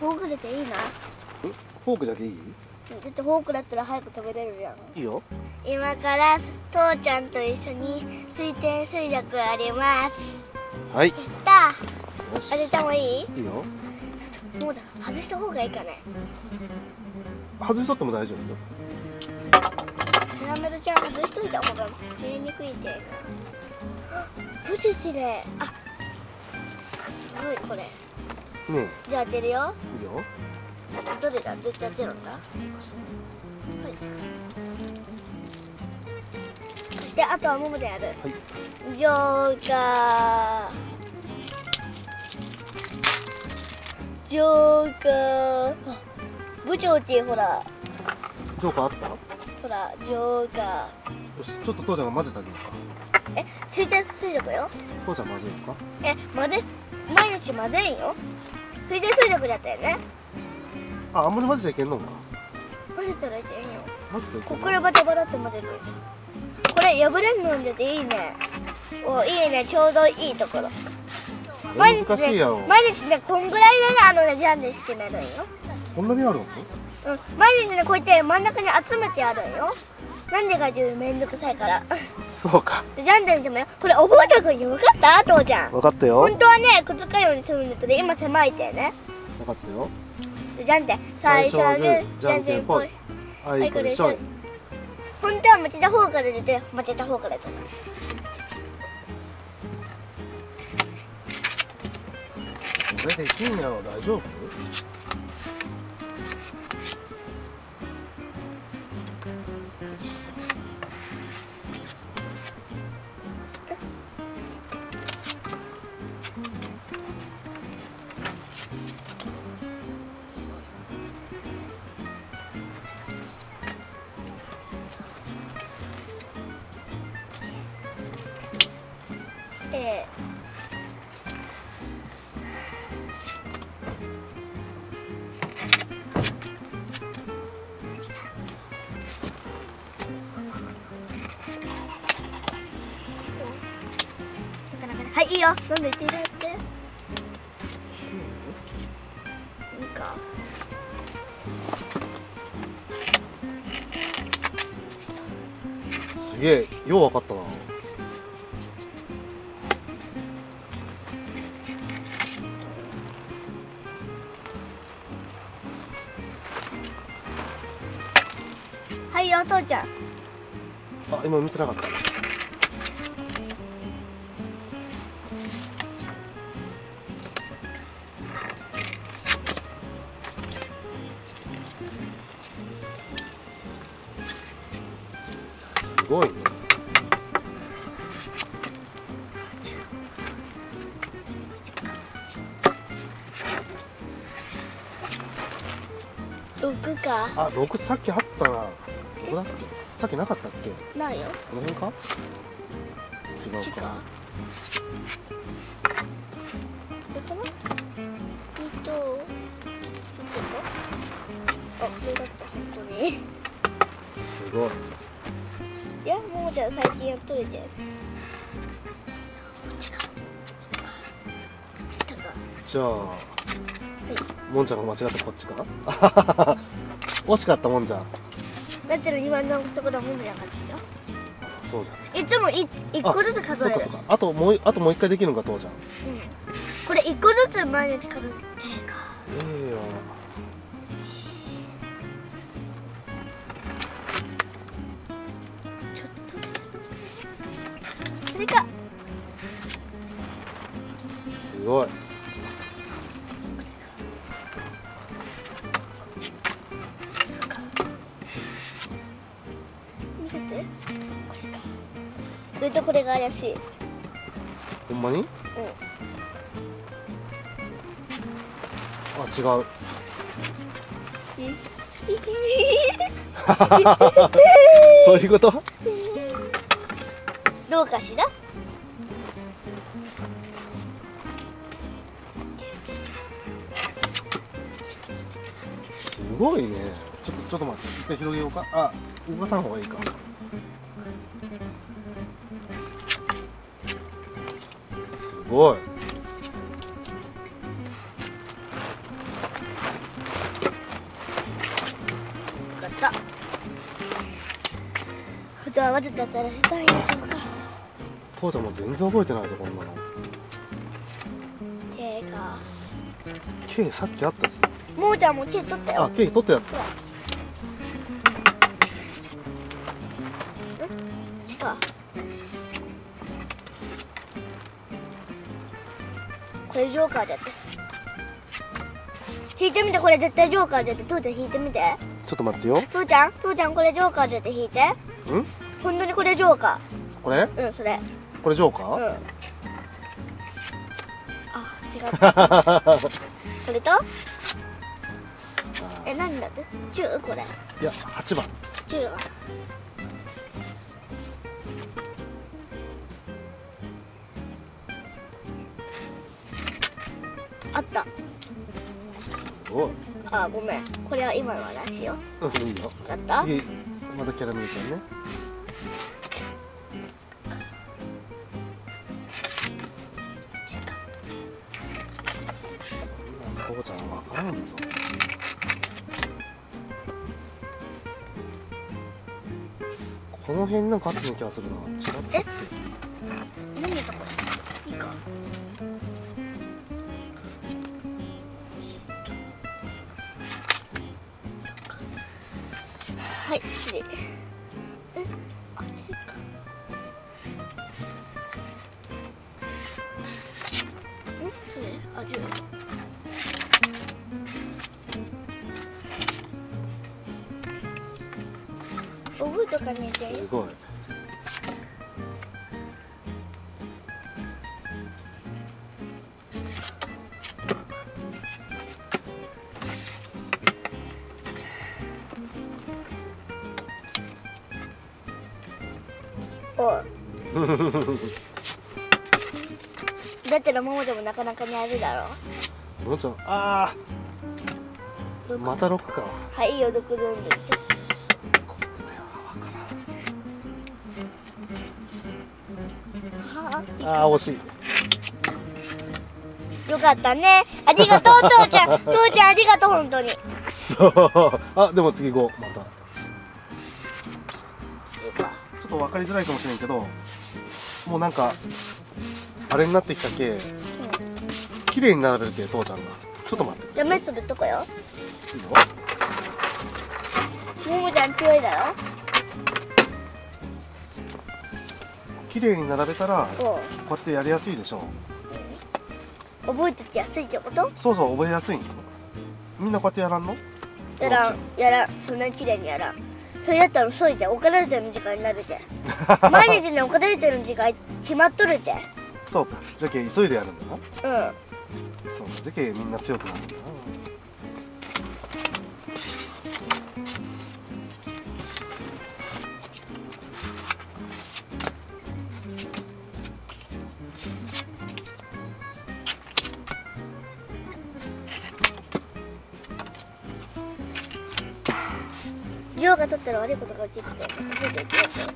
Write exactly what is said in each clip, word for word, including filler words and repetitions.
フォークでていいな。 フォークだけいい？ だってフォークだったら早く食べれるじゃん。 いいよ。 今から父ちゃんと一緒に水天水力あります。 はい。 やったよし。 当ててもいい？ いいよ。 もうだ、外した方がいいかね。 外しとっても大丈夫よ。 キャラメルちゃん外しといた方が見えにくいってな。富士綺麗。あ、すごいこれ。 ねじゃあ当てるよ。 え、いいよ。 どれだ？どっち当てるんだ？はい。そしてあとはももでやる。 はい。 ジョーカー。ジョーカー。あ、部長っていうほら。 ジョーカーあった？ ほら、ジョーカー。 よし、ちょっと父ちゃんが混ぜてあげようか。 え、水天水力よ。 父ちゃん混ぜようか。 え、混ぜ、毎日混ぜんよ。水天水力だったよね。 あ、あんまり混ぜちゃいけんのか。 混ぜたらいけんよ。 混ぜていけんの？ ここでバタバタって混ぜる。これ破れんのんでていいね。お、いいね、ちょうどいいところ。毎日難しいやろ。 ね、毎日ね、こんぐらいでね、あのね、ジャンでしてめるんよ。 こんなにあるの？ うん、毎日ね、こうやって真ん中に集めてあるんよ。なんでかっていうめんどくさいから。 そうか。 ジャンで見てもよ、これ覚えておくに分かった父ちゃん。 分かったよ。 本当はね、くっつかんようにするんだけど、今狭いってね。 分かったよ。 じゃんって、最初はグー、じゃんけんぽい。 あいこでしょい。 本当は負けた方から出て、負けた方から出て。 これできんやろ、大丈夫？ で、はい、いいよ。どんどんいっていただいて。いいか。 すげえ、よう分かったな。 はいよ、父ちゃん。 あ、今見てなかった。すごいね。 六か。 あ、六さっきあったな。どこだっけ？さっきなかったっけ？ ないよ。 この辺か？違うか。 これかな？二と。あ、これだった、本当に。 すごい。 いや、ももちゃん最近やっとるじゃん。 じゃあ、 はい、 もんちゃんが間違ったこっちか。惜しかったもんじゃん。 だって今のところはももちゃんが勝ってるよ。 そうじゃん。 いつもい一個ずつ数える。 そっかそっか。あともうあともう一回できるのか父ちゃん。 うん。これ一個ずつ毎日数える。ええか。 ええわ。 ちょっとちょっとちょっと。それか。 すごい。 見せて。これか。これとこれが怪しい。 ほんまに？ うん。 あ、違う。そういうこと？ どうかしら？ すごいね。ちょっとちょっと待って、一回広げようか。あ、動かさん方がいいか。すごい。 はわざとやったらせたいんやとか。 父ちゃんも全然覚えてないぞこんなの。 K か。 K さっきあったやつ。 もーちゃんも K 取ったよ。 あ K 取ったやつ。 ほら。違う。これジョーカーだって。引いてみて、これ絶対ジョーカーだって。父ちゃん引いてみて。 ちょっと待ってよ。 父ちゃん、父ちゃんこれジョーカーだって引いて。 ん？ 本当にこれジョーカこれ？ ー。うん、それ。 これジョーカー？ うん。あ、違った。これと？え、何だって？じゅうこれ。 いやはちばん。 じゅうは。あった。 すごい。 あ、ごめん。これは今のはなしよ。 うん、いいよ。 だった？ 次またキャラメルちゃんね。父ちゃんわからんぞ。この辺なんかあったような気がするな。違ったっけ？ 何だこれ？いいか。はい、チリ。え、あ、チリか。ん？それ？あ、じゅう。覚えとかねえで。 すごい。 おい。だったらももでもなかなかにあるだろう。 もうちょっとああまたろくか。 はい、よどくどんでって。 ああ惜しい。 よかったね。ありがとう父ちゃん。父ちゃんありがとう本当に。 くそあでも次ごまた。 いいか。 ちょっと分かりづらいかもしれんけど、もうなんかあれになってきたけ、綺麗に並べるけ父ちゃんが。ちょっと待って。 じゃあ目つぶっとこよ。 いいよ。 ももちゃん強いだろ。 綺麗に並べたらおう。 こうやってやりやすいでしょ。 覚えててやすいってこと？ そうそう覚えやすいんよ。みんなこうやってやらんの？ やらん、やらん。そんなに綺麗にやらん。それだったら遅いで、怒られてる時間になるで。毎日ね、怒られてる時間決まっとるで。 そうか。じゃけ急いでやるんだな。 うん。 そうか。じゃけみんな強くなるんだな。 ジョーが取ったら悪いことが起きてて、覚えてるってやつ。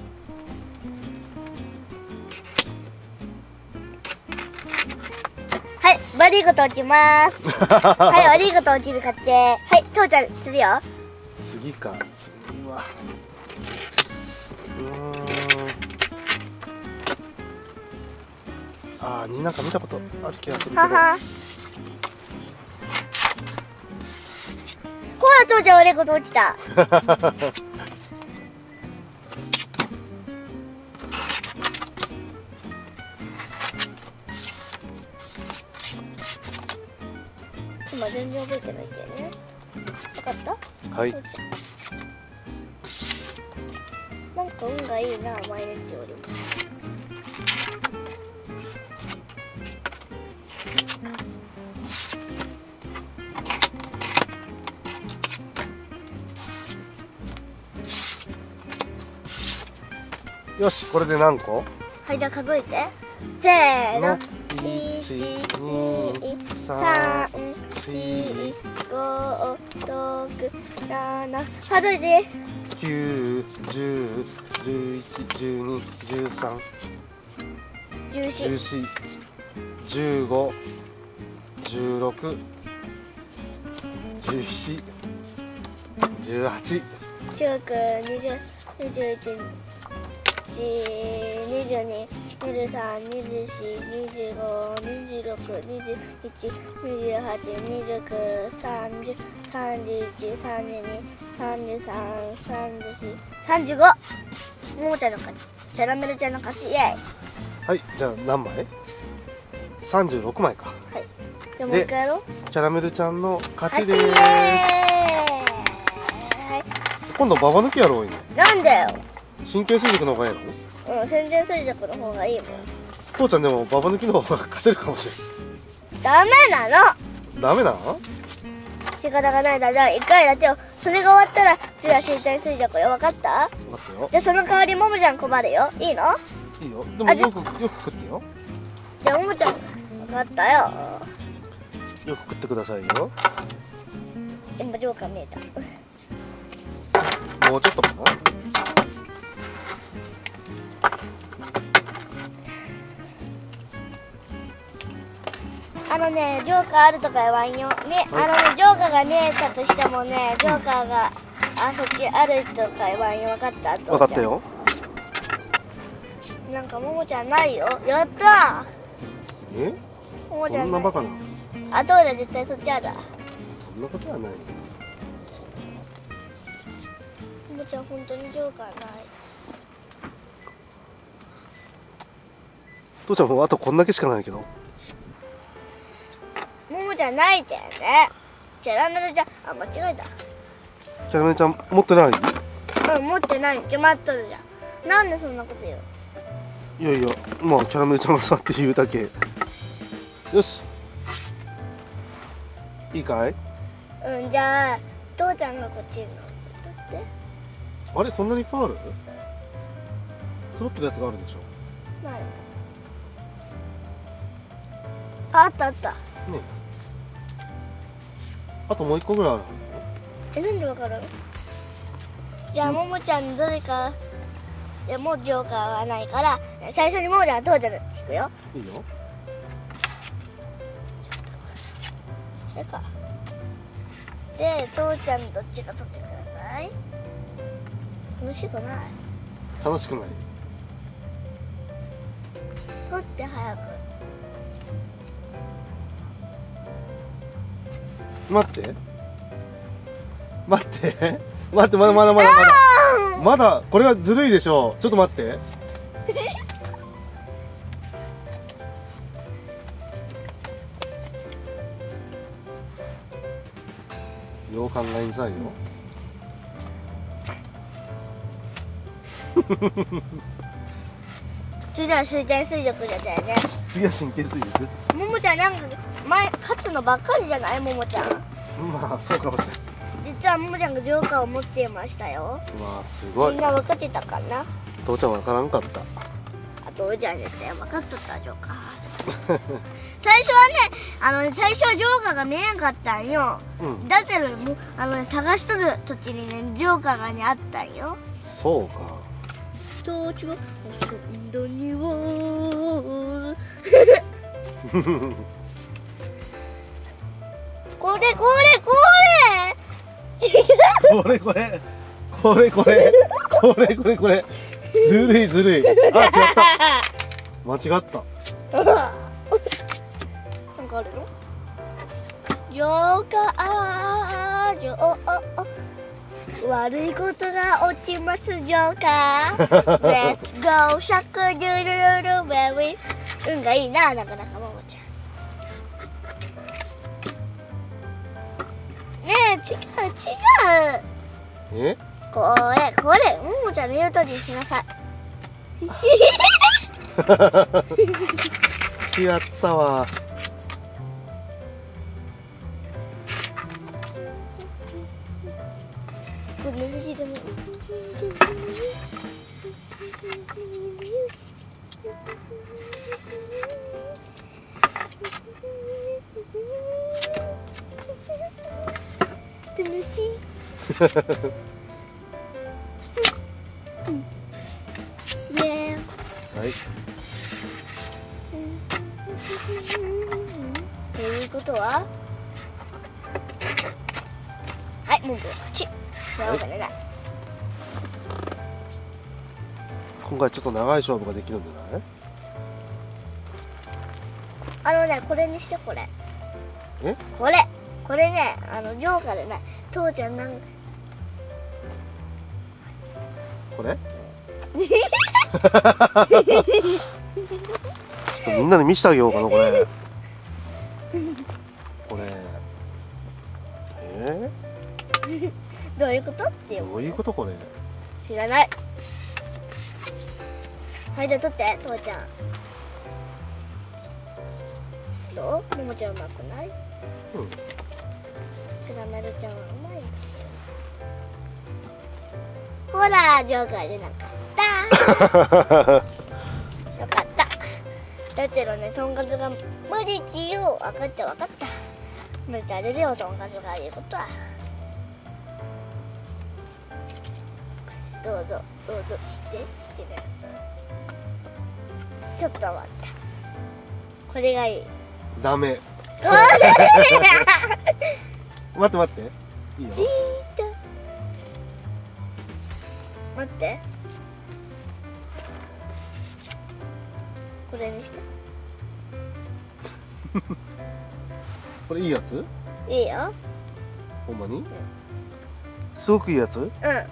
はい、悪いこと起きます。はい、悪いこと起きるかって。はい、父ちゃんするよ。 次か。次はうーんああになんか見たことある気がするけど。 はは。ほら父ちゃん悪いこと起きた。今全然覚えてないけどね。分かった？ はい。 父ちゃんなんか運がいいな、毎日よりも。 よしこれで何個？ はい、じゃあ数えて。せーの。 いち、に、 さん、し、ご、ろく、なな。数えて。 きゅう、じゅう、じゅういち、じゅうに、じゅうさん、 じゅうよん。 じゅうよん、じゅうご、じゅうろく、じゅうなな、じゅうはち、 じゅうきゅう、にじゅう、にじゅういち、 じゅういち、にじゅうに、にじゅうさん、にじゅうよん、にじゅうご、にじゅうろく、にじゅういち、にじゅうはち、にじゅうきゅう、さんじゅう、さんじゅういち、さんじゅうに、さんじゅうさん、さんじゅうよん、さんじゅうご。ももちゃんの勝ち。キャラメルちゃんの勝ち。イエーイ。 はい、じゃあ何枚？さんじゅうろくまいか。 はい。じゃあもう一回やろう。 キャラメルちゃんの勝ちです。 はい。 今度ババ抜きやろうよ。 なんだよ。 神経衰弱の方がいいの？ うん、宣伝衰弱の方がいいもん。 父ちゃんでもババ抜きの方が勝てるかもしれダメなの。 ない。ダメなの？ 仕方がないだじゃあ一回やってよ。それが終わったら次は身体衰弱よ。分かった？ 分かったよ。 じゃあその代わりももちゃん困るよ。いいの？ いいよ。でもよくよく食ってよ。 じゃあももちゃん分かったよ。 よく食ってくださいよ。 今ジョーカー見えた。 もうちょっとかな。 あのね、ジョーカーあるとかやわんよ。ね、あのね、ジョーカーが見えたとしてもね、ジョーカーが、あ、そっちあるとかやわんよ。分かった？ 分かったよ。 なんかももちゃんないよ。やったえ？ ー。ももちゃんない。 そんなバカな。 あ、トイレ絶対そっちある。 そんなことはない。 ももちゃん本当にジョーカーない。 父ちゃんもうあとこんだけしかないけど。 ももちゃんないんだよね。キャラメルちゃん、あ、間違えた。 キャラメルちゃん持ってない？ うん、持ってないに決まっとるじゃん。なんでそんなこと言う？ いやいや、まあキャラメルちゃんがさって言うだけ。よし。いいかい？ うん、じゃあ父ちゃんがこっちに乗って。 あれ、そんなにいっぱいある？揃ってるやつがあるでしょ。 ない。あったあった。 ね。あともう一個ぐらいあるはえ、なんでわかる？じゃあ、ももちゃんどれか。いや、もうジョーカーはないから、最初にももちゃんは父ちゃんに聞くよ。 ず。いいよ。 それか。で、父ちゃんどっちか取ってください。楽しくない？ 楽しくない。 取って早く。 待って待って待ってまだまだまだまだまだこれはずるいでしょう。ちょっと待ってよう考えんさいよ次は終点水力だったよね。 次は神経衰弱。 ももちゃんなんか前勝つのばっかりじゃない？ももちゃんまあそうかもしれない。 実はももちゃんがジョーカーを持っていましたよ。 まあすごい。 みんな分かってたかな。 父ちゃんわからんかった。 あ、父ちゃんですね、分かっとったジョーカー最初はね、あのね最初はジョーカーが見えんかったんよ、うん、だってもあの、ね、探しとる時にねジョーカーがねあったんよ。 そうか。 父ちゃん今度にはこれこれこれこれこれこれこれこれこれこれずるいずるい。あ、違った間違ったなんかあるの？ジョーカージョー悪いことが起きますジョーカーレッツゴーシャクドゥルルルベリー運がいいな、なかなかももちゃん。ねえ、違う違う。 え？ これこれももちゃんの言う通りにしなさいやったわ。 これ水でも楽しいねえ。 はい。 ということは、はい、もうこっち。なるほどね。 今回ちょっと長い勝負ができるんじゃない？ あのね、これにしてこれ。 え？ これこれね、あのジョーカーでね、父ちゃんなんこれ？ちょっとみんなで見せてあげようかな、これ。これ。えー、 どういうことっていうどういうことこれ？ 知らない。はい、じゃあ取って父ちゃん。どう？ももちゃんうまくない？ うん。 キャラメルちゃんはうまいんですよ。ほら、ジョーカーでなかったよかった。だけどね、とんかつが無理って言う。分かった分かった。無理ってあれだよ、とんかつが言うことは。どうぞどうぞしてしてね。ちょっと待った。これがいい。 ダメ。 これ待って待って。いいよ。 じーっと待って。これにして。 これいいやつ？ いいよ。 ほんまに？すごくいいやつ？ うん。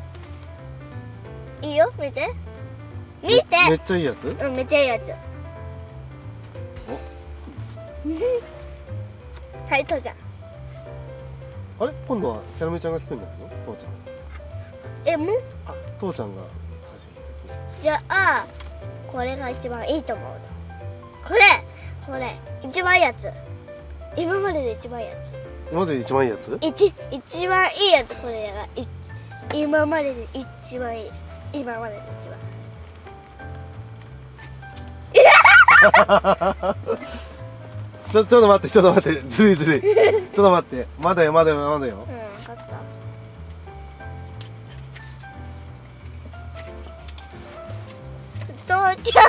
いいよ、見て。見て。 めっちゃいいやつ？ うん、めっちゃいいやつ。はい、父ちゃん。 あれ？今度はキャラメルちゃんが聞くんじゃないの？父ちえ、もう？ ゃん。あ、父ちゃんがじゃあ、これが一番いいと思うと。これ、これ、一番いいやつ。今までで一番いいやつ。 今までで一番いいやつ？ 一、一番いいやつ、これが。い今までで一番いい。今までで一番。 ちょ、ちょっと待って、ちょっと待って、ずるいずるい。ちょっと待って、まだよ、まだよ、まだよ。 うん、勝った。父ちゃん。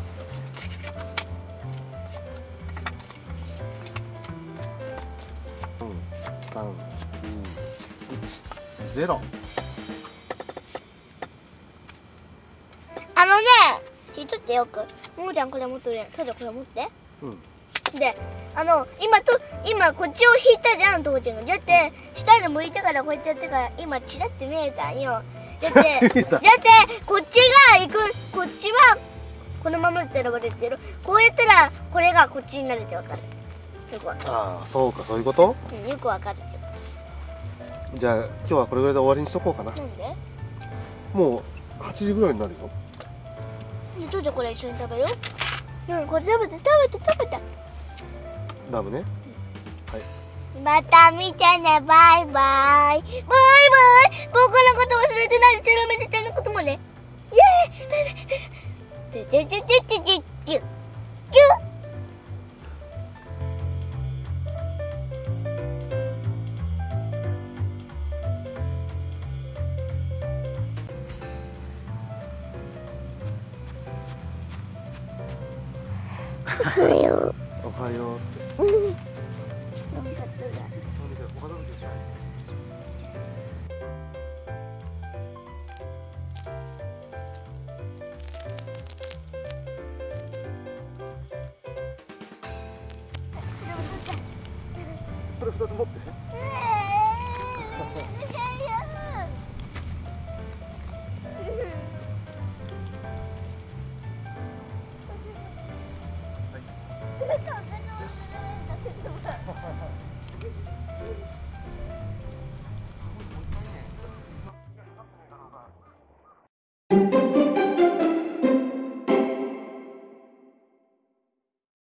三、二、一、ゼロ。 あのね、聞いとってよく。ももちゃんこれ持ってるやん。父ちゃんこれ持って。 うん。 で、あの今と今こっちを引いたじゃん、父ちゃんが。だって下に向いてからこうやってやってから今チラって見えたんよ。だってだってこっちが行く、こっちはこのままって選ばれてる。こうやったらこれがこっちになるってわかる。よくわかああ、そうか、そういうこと？ る。うん、よくわかるって。 じゃあ、今日はこれぐらいで終わりにしとこうかな。 なんで？ もうはちじぐらいになるよ。 ね、父ちゃんこれ一緒に食べよう。うん、これ食べて食べて食べて。 ラムね。はい。 また見てね、バイバイ。バイバイ。僕のこと忘れてないで、チェラメテちゃんのこともね。イエーイ。てててててててキュッキュッ。おはよう。 おはようって。 うん。よかったじゃん。 とにかくお片付けしよう。これ二つ持って。